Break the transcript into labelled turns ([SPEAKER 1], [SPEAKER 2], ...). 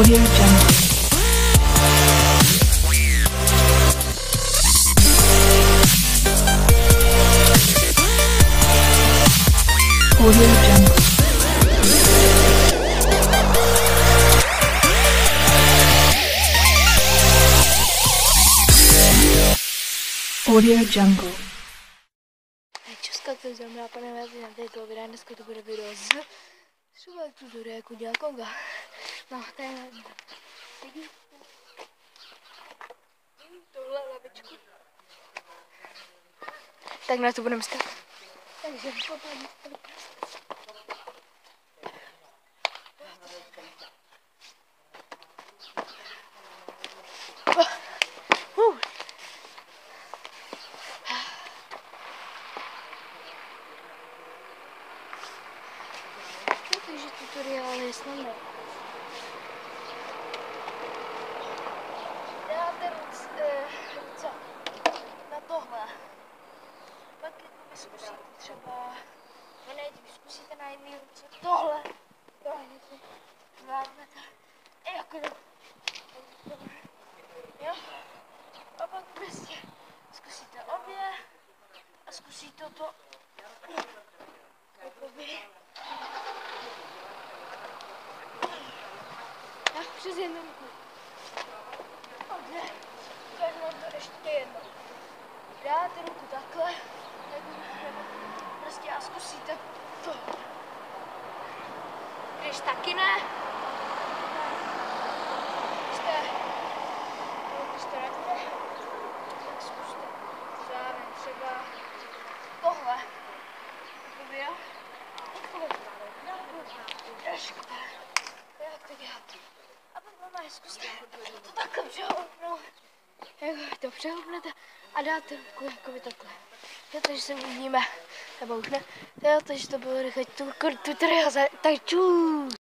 [SPEAKER 1] Audio Jungle. Audio Jungle. Audio Jungle.
[SPEAKER 2] Česká to znamená, pane Vázi, na této videa, dneska to bude video z třeba tutoriálu jako dělá Konga. No, to je hlavně. Tohle lavičku. Tak na to budeme stát. Takže popojím. Takže tutoriál je snadný. Dáte ruce na tohle. Pak vyzkusíte třeba, no nejdřív zkusíte na jedné ruce tohle. Tohle si zvládnete. Jako to. Jo? A pak prostě zkusíte obě a zkusíte to. Tak přes jednu ruku. Dobře. Tak mám to ještě jedno. Dáte ruku takhle. Prostě a zkusíte to. Když taky ne. Když to nebude, tak zkuste. Třeba tohle. Jakoby jo. Trošku tak. Jak to dělat? A pak normálně zkuste to takhle přehoupnout. Jak to přehoupnete a dáte ruku jakoby takhle. Jo, takže se uvidíme, nebo už ne. Jo, takže to bylo rychle tutoriál, tak čus.